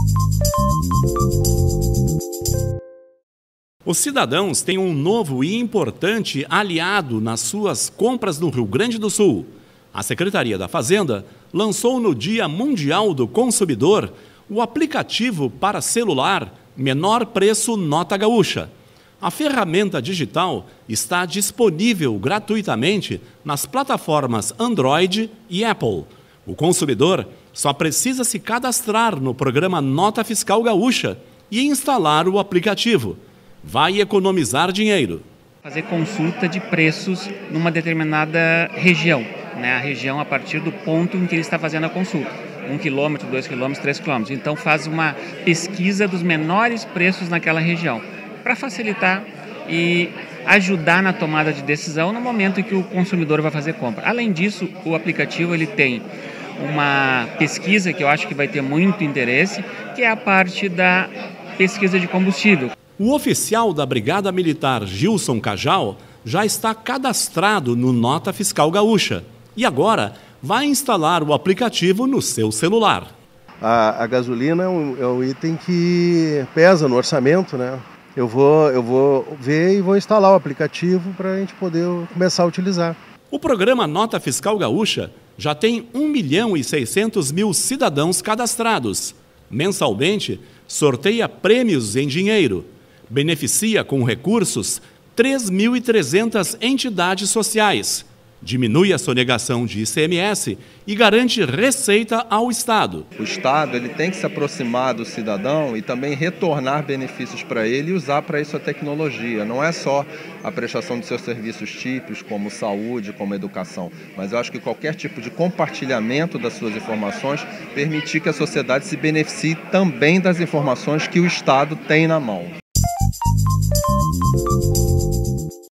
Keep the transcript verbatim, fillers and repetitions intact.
Os cidadãos têm um novo e importante aliado nas suas compras no Rio Grande do Sul. A Secretaria da Fazenda lançou no Dia Mundial do Consumidor o aplicativo para celular Menor Preço Nota Gaúcha. A ferramenta digital está disponível gratuitamente nas plataformas Android e Apple. O consumidor só precisa se cadastrar no programa Nota Fiscal Gaúcha e instalar o aplicativo. Vai economizar dinheiro. Fazer consulta de preços numa determinada região, né? A região a partir do ponto em que ele está fazendo a consulta. Um quilômetro, dois quilômetros, três quilômetros. Então faz uma pesquisa dos menores preços naquela região, para facilitar e ajudar na tomada de decisão no momento em que o consumidor vai fazer compra. Além disso, o aplicativo ele tem uma pesquisa que eu acho que vai ter muito interesse, que é a parte da pesquisa de combustível. O oficial da Brigada Militar Gilson Cajal já está cadastrado no Nota Fiscal Gaúcha e agora vai instalar o aplicativo no seu celular. A, a gasolina é um, é um item que pesa no orçamento, né? Eu vou, eu vou ver e vou instalar o aplicativo para a gente poder começar a utilizar. O programa Nota Fiscal Gaúcha já tem um milhão e seiscentos mil cidadãos cadastrados. Mensalmente, sorteia prêmios em dinheiro. Beneficia com recursos três mil e trezentas entidades sociais, diminui a sonegação de I C M S e garante receita ao Estado. O Estado ele tem que se aproximar do cidadão e também retornar benefícios para ele e usar para isso a tecnologia. Não é só a prestação de seus serviços típicos, como saúde, como educação, mas eu acho que qualquer tipo de compartilhamento das suas informações permitir que a sociedade se beneficie também das informações que o Estado tem na mão.